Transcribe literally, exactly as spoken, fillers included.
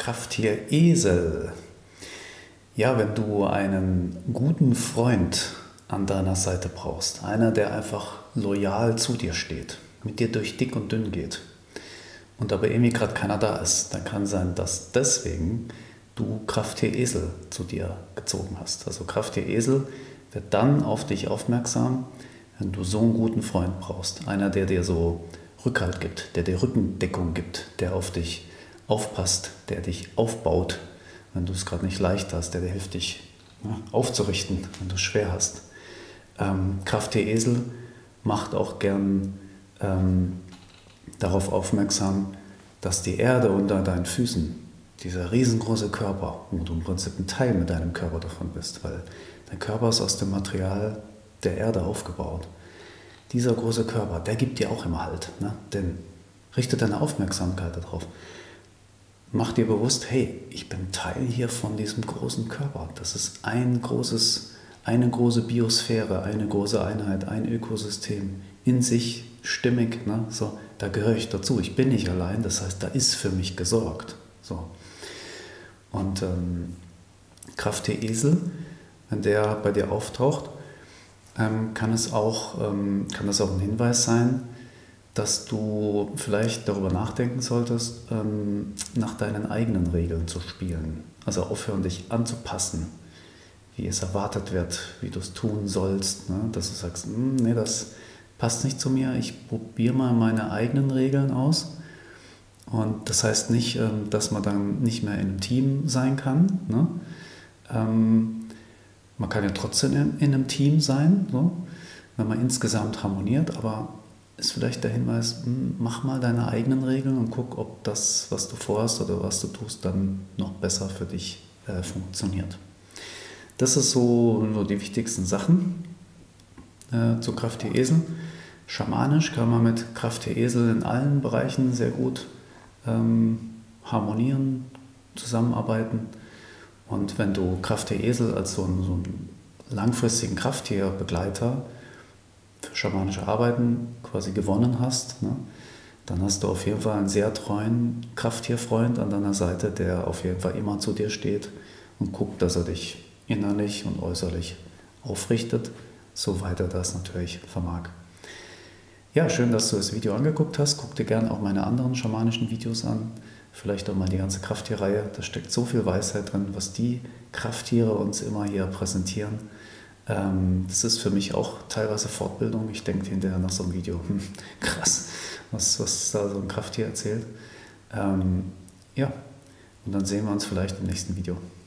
Krafttier Esel. Ja, wenn du einen guten Freund an deiner Seite brauchst, einer, der einfach loyal zu dir steht, mit dir durch dick und dünn geht und aber irgendwie gerade keiner da ist, dann kann sein, dass deswegen du Krafttier Esel zu dir gezogen hast. Also Krafttier Esel wird dann auf dich aufmerksam, wenn du so einen guten Freund brauchst. Einer, der dir so Rückhalt gibt, der dir Rückendeckung gibt, der auf dich aufpasst, der dich aufbaut, wenn du es gerade nicht leicht hast, der dir hilft, dich ja, aufzurichten, wenn du es schwer hast. Ähm, Krafttier Esel macht auch gern ähm, darauf aufmerksam, dass die Erde unter deinen Füßen, dieser riesengroße Körper, wo du im Prinzip ein Teil mit deinem Körper davon bist, weil dein Körper ist aus dem Material der Erde aufgebaut. Dieser große Körper, der gibt dir auch immer Halt, ne? Denn richte deine Aufmerksamkeit darauf. Mach dir bewusst, hey, ich bin Teil hier von diesem großen Körper. Das ist ein großes, eine große Biosphäre, eine große Einheit, ein Ökosystem in sich stimmig. Ne? So, da gehöre ich dazu. Ich bin nicht allein, das heißt, da ist für mich gesorgt. So. Und ähm, Krafttier Esel, wenn der bei dir auftaucht, ähm, kann es auch, ähm, kann das auch ein Hinweis sein, dass du vielleicht darüber nachdenken solltest, ähm, nach deinen eigenen Regeln zu spielen. Also aufhören, dich anzupassen, wie es erwartet wird, wie du es tun sollst. Ne? Dass du sagst, nee, das passt nicht zu mir, ich probiere mal meine eigenen Regeln aus. Und das heißt nicht, ähm, dass man dann nicht mehr in einem Team sein kann. Ne? Ähm, man kann ja trotzdem in, in einem Team sein, so, wenn man insgesamt harmoniert, aber ist vielleicht der Hinweis, mach mal deine eigenen Regeln und guck, ob das, was du vorhast oder was du tust, dann noch besser für dich äh, funktioniert. Das ist so, so die wichtigsten Sachen äh, zu Krafttier Esel. Schamanisch kann man mit Krafttier Esel in allen Bereichen sehr gut ähm, harmonieren, zusammenarbeiten. Und wenn du Krafttier Esel als so einen, so einen langfristigen Krafttierbegleiter für schamanische Arbeiten quasi gewonnen hast, ne, dann hast du auf jeden Fall einen sehr treuen Krafttierfreund an deiner Seite, der auf jeden Fall immer zu dir steht und guckt, dass er dich innerlich und äußerlich aufrichtet, soweit er das natürlich vermag. Ja, schön, dass du das Video angeguckt hast. Guck dir gerne auch meine anderen schamanischen Videos an. Vielleicht auch mal die ganze Krafttierreihe. Da steckt so viel Weisheit drin, was die Krafttiere uns immer hier präsentieren. Das ist für mich auch teilweise Fortbildung. Ich denke hinterher nach so einem Video, hm, krass, was, was da so ein Krafttier erzählt. Ähm, ja, und dann sehen wir uns vielleicht im nächsten Video.